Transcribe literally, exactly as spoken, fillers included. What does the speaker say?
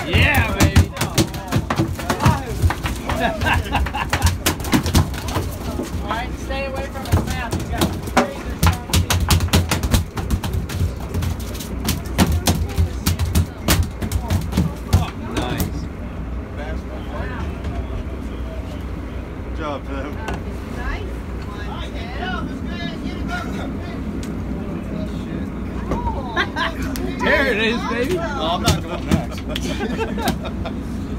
Yeah, baby. All right, stay away from his mouth. He's got razor sharp teeth. Nice. Good job, Tim. Nice. One, two. There it is, baby. Oh, I'm not going next.